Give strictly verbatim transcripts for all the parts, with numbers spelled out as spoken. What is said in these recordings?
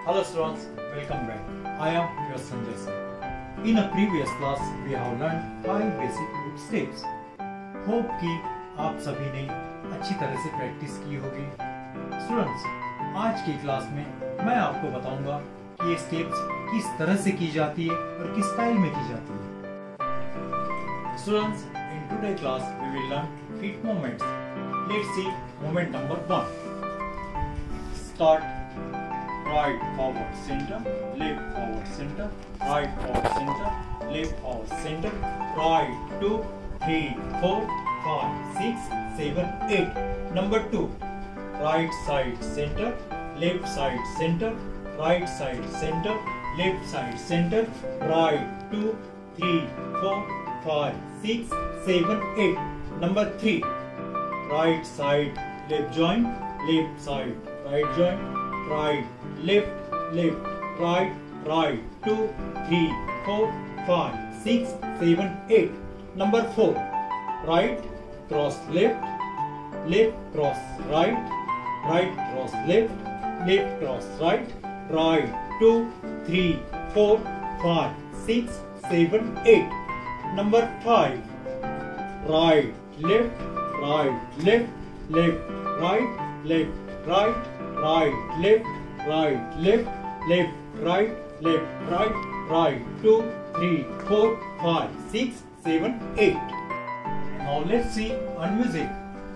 Hello students, welcome back. I am your Sanjay sir. In a previous class, we have learned five basic foot steps. Hope कि आप सभी ने अच्छी तरह से प्रैक्टिस की होगी. Students, आज की क्लास में मैं आपको बताऊंगा कि ये स्टेप्स किस तरह से की जाती है और किस स्टाइल में की जाती है. Students, in today's class we will learn feet movements. Let's see movement number one. Start. Right forward center, left forward center, right forward center, left forward center, right two, three, four, five, six, seven, eight. Number two, right side center, left side center, right side center, left side center, right two, three, four, five, six, seven, eight. Number three, right side left joint, left side right joint, right, left, left, right, right, two, three, four, five, six, seven, eight. Number four, right, cross left, left, cross right, right, cross left, left, cross right, right, two, three, four, five, six, seven, eight. Number five, right, left, right, left, left, right, left, right, right, left, right, left, left, right, left, right, right, two, three, four, five, six, seven, eight. Now let's see on music.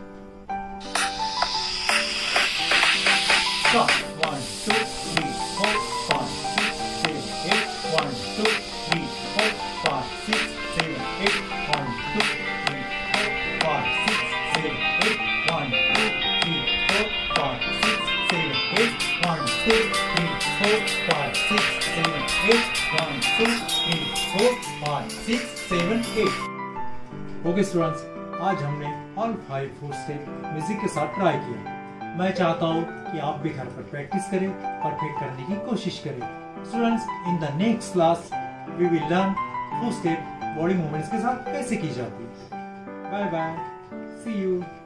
Start. One, two, three, four, five, six, seven, eight. One, two, three, four, five, six, seven, eight. One, two, three, four, five, six, seven, eight. One, two, three, four, five, six, seven, eight. One, two, three, four, five, six, seven, eight. One, two, three, four, five, six, seven, eight. Okay students, आज हमने all five four step music के साथ try किया. मैं चाहता हूँ कि आप भी घर पर प्रैक्टिस करें, परफेक्ट करने की कोशिश करें. Students, in the next class we will learn four step body movements के साथ कैसे की जाती है. Bye bye, see you.